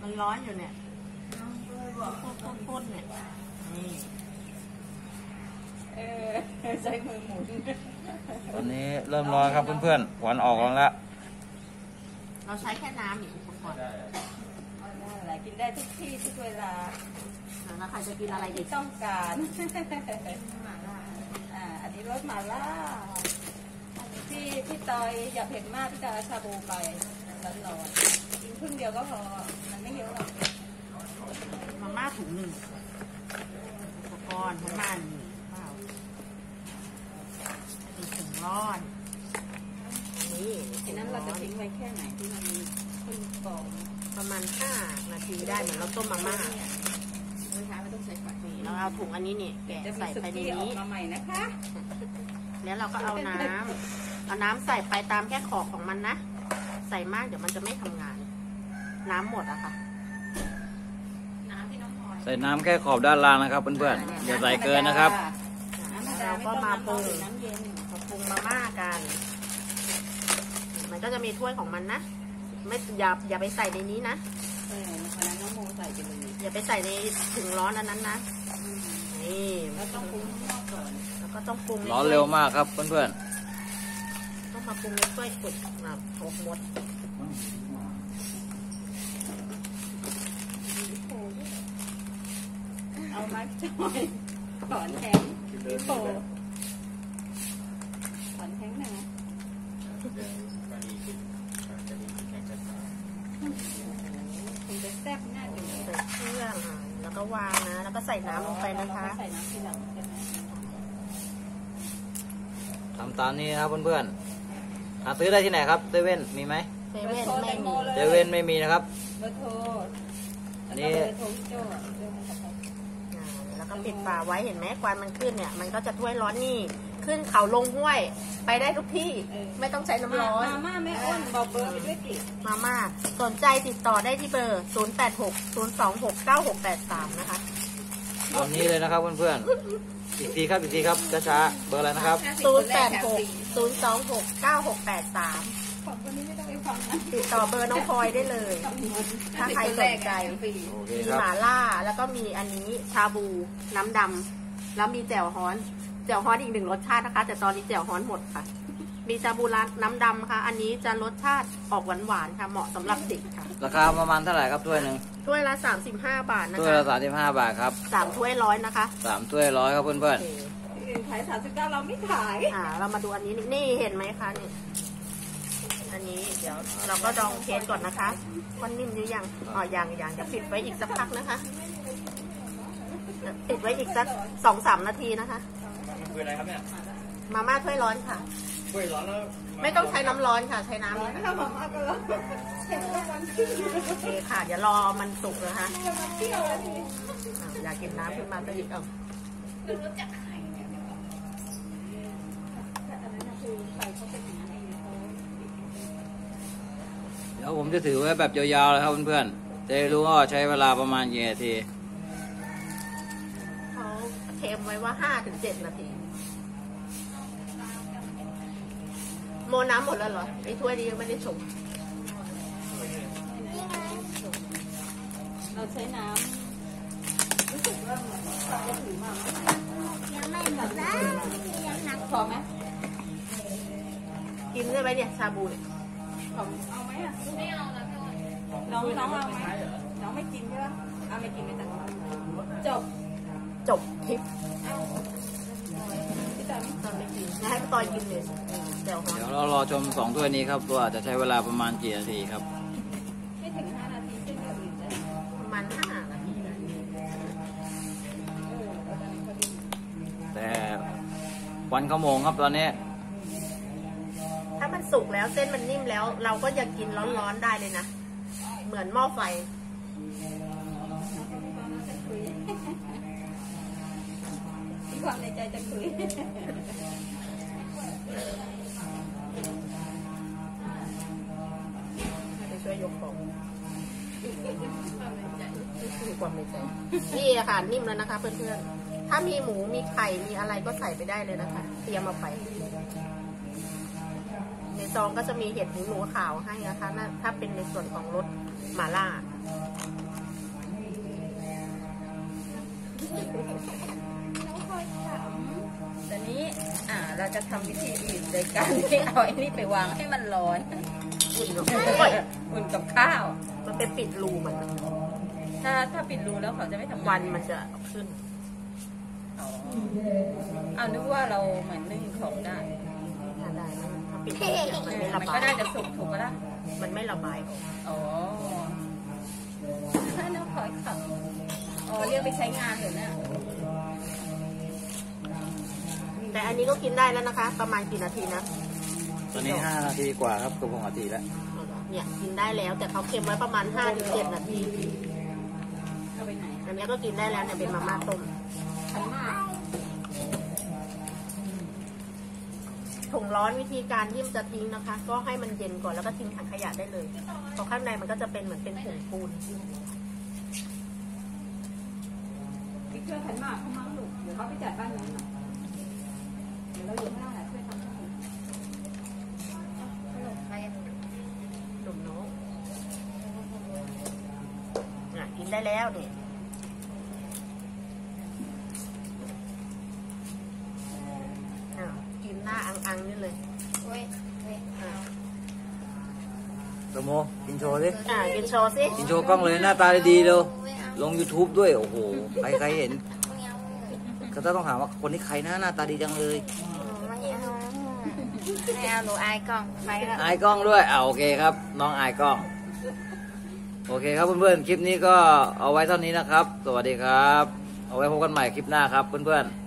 มันร้อนอยู่เนี่ยพ่นเนี่ยนี่ใช้มือหมุนตอนนี้เริ่มร้อนครับเพื่อนๆควันออกแล้วเราใช้แค่น้ำอีกอุปกรณ์อะไรกินได้ทุกที่ทุกเวลาแล้วใครจะกินอะไรอีกต้องการอันนี้รสหม่าล่าที่พี่ตอยอย่าเผ็ดมากพี่จะชาบูไปร้อนๆกินครึ่งเดียวก็พอมันไม่เยอะหรอกมาม่าถุงหนึ่งอุปกรณ์ของมันมีถุงร้อนนี่ทีนั้นเราจะทิ้งไว้แค่ไหนที่มันขึ้นฟองประมาณ5 นาทีได้เหมือนเราต้มมาม่าไม่ต้องใส่ไฟเราเอาถุงอันนี้นี่แกะใส่ไปในนี้มาใหม่นะคะแล้วเราก็เอาน้ำใส่ไปตามแค่ขอบของมันนะใส่มากเดี๋ยวมันจะไม่ทำงานน้ำหมดอะค่ะใส่น้ำแค่ขอบด้านล่างนะครับเพื่อนๆอย่าใส่เกินนะครับเราก็มาปรุงมาม่ากันมันก็จะมีถ้วยของมันนะไม่อย่าไปใส่ในนี้นะเพราะนั้นน้องโมใส่ไปเลยอย่าไปใส่ในถุงร้อนอันนั้นนะนี่แล้วต้องปรุงข้างนอกก่อนแล้วก็ต้องปรุงร้อนเร็วมากครับเพื่อนๆต้องมาปรุงในถ้วยกดหมดเอาไม้จ่อยถอนแข็งพี่โปถอนแข็งหน่อยคงจะแซ่บน่าดูใส่เครื่องแล้วก็วางนะแล้วก็ใส่น้ำลงไปนะคะใส่น้ำทีหลังใช่ไหมทำตามนี้นะครับเพื่อนๆหาซื้อได้ที่ไหนครับเซเว่นมีไหมเซเว่นไม่มีเซเว่นไม่มีนะครับเบอร์โทรนี่แล้วก็ปิดฝาไว้เห็นไหมควันมันขึ้นเนี่ยมันก็จะถ้วยร้อนนี่ขึ้นเขาลงห้วยไปได้ทุกที่ไม่ต้องใช้น้ำร้อนมาม่าไม่อ้นบอกเบอร์ไปด้วยสิมาม่าสนใจติดต่อได้ที่เบอร์0860269683นะคะตอนนี้เลยนะครับเพื่อนๆอีกทีครับช้าๆเบอร์อะไรนะครับ 0860269683 ของคนนี้ไม่ต้องไปฟังนะติดต่อเบอร์น้องพลอยได้เลยถ้าใครสนใจมีหม่าล่าแล้วก็มีอันนี้ชาบูน้ำดำแล้วมีแจ่วฮ้อนอีก1รสชาตินะคะแต่ตอนนี้แจ่วฮ้อนหมดค่ะมีชาบูน้ำดำค่ะอันนี้จะรสชาติออกหวานๆค่ะเหมาะสำหรับเด็กค่ะราคาประมาณเท่าไหร่ครับถ้วยหนึ่งถ้วยละ35 บาทนะคะถ้วยละ35 บาทครับ 3 ถ้วย100นะคะ 3 ถ้วย100ครับเพื่อนๆขาย39เราไม่ขายเรามาดูอันนี้นี่เห็นไหมคะนี่อันนี้เดี๋ยวเราก็ลองเทสก่อนนะคะว่านิ่มหรือยังยังจะปิดไว้อีกสักพักนะคะปิดไว้อีกสัก2-3 นาทีนะคะคืออะไรครับเนี่ยมาม่าถ้วยร้อนค่ะถ้วยร้อนแล้วไม่ต้องใช้น้ำร้อนค่ะใช้น้ำถ้ามาม่าก็ร้อนโอเคค่ะเดี๋ยวรอมันสุกนะคะอยากกินน้ำขึ้นมาก็หยิบเอาเดี๋ยวผมจะถือไว้แบบยาวๆเลยครับเพื่อนๆจะรู้ว่าใช้เวลาประมาณกี่นาทีเขาเทมไว้ว่า5-7 นาทีโมน้ำหมดแล้วเหรอไอ้ถ้วยนี้ยังไม่ได้ชงเราใช้น้ำรู้สึกว่าจะถือมายังไม่หมดนะยังหนักพอไหมกินได้ไหมเนี่ยชาบูเนี่ยเอาไหมอ่ะไม่เอาแล้วน้องเอาไหมน้องไม่กินใช่ไหมเอาไม่กินไม่ตัดจบคลิปตอนไม่กินนะให้พี่ตอยกินเลยเดี๋ยวเรารอชม2 ถ้วยนี้ครับว่าจะใช้เวลาประมาณกี่นาทีครับไม่ถึง5 นาทีเช่นเดียวกันประมาณ5 นาทีแต่ควันขโมงครับตอนนี้ถ้ามันสุกแล้วเส้นมันนิ่มแล้วเราก็จะกินร้อนๆได้เลยนะเหมือนหม้อไฟความในใจจะคุยจะช่วยยกของความในใจนี่ค่ะนิ่มแล้วนะคะเพื่อนๆถ้ามีหมูมีไข่มีอะไรก็ใส่ไปได้เลยนะคะเตรียมมาไปในซองก็จะมีเห็ดหูหนูขาวให้นะคะถ้าเป็นในส่วนของรสหม่าล่าเราจะทำวิธีอื่นโดยการที่เอาไอ้นี่ไปวางให้มันร้อนอุ่นอุ่นกับข้าวมันเป็นปิดรูมันถ้าปิดรูแล้วเขาจะไม่ทำวันมันจะขึ้นเอานึกว่าเราเหมือนนึ่งของได้ทานได้นะถ้าปิดรูเนี่ยมันไม่ระมันบาก็ยได้จะสุกถูกปะล่ะมันไม่ระบายออกอ๋อถ้าน้องพลอยขับอ๋อเรียกไปใช้งานอยู่เนี่ยแต่อันนี้ก็กินได้แล้วนะคะ ประมาณกี่นาทีนะตอนนี้5 นาทีกว่าครับกับ6 นาทีแล้วเนี่ยกินได้แล้วแต่เขาเค็มไว้ประมาณ 5-7 นาทีเอาไปไหนอันนี้ก็กินได้แล้วเนี่ยเป็นมาม่าต้มขันมากถุงร้อนวิธีการที่มันจะทิ้งนะคะ ก็ให้มันเย็นก่อนแล้วก็ทิ้งถังขยะได้เลยเพราะข้างในมันก็จะเป็นเหมือนเป็นผงปูนพี่ช่วยขันมากเขามั่งลูกเดี๋ยวเขาไปจัดบ้านนู้นหน่อยเดี๋ยวเราอยู่ข้างหน้าแหละช่วยทำให้หนุ่มน้องกินได้แล้วเนี่ยกินหน้าอังๆนี่เลยสมโมกินโชว์สิกินโชว์สิกินโชว์กล้องเลยหน้าตาดีๆเร็วลง YouTube ด้วยโอ้โหใครเห็นก็ต้องถามว่าคนนี้ใครนะหน้าตาดีจังเลยไม่เอาหนูอายกล้องไปแล้วอายกล้องด้วยโอเคครับ น้องอายกล้องโอเคครับเพื่อนๆคลิปนี้ก็เอาไว้เท่านี้นะครับ สวัสดีครับ เอาไว้พบกันใหม่คลิปหน้าครับเพื่อนๆ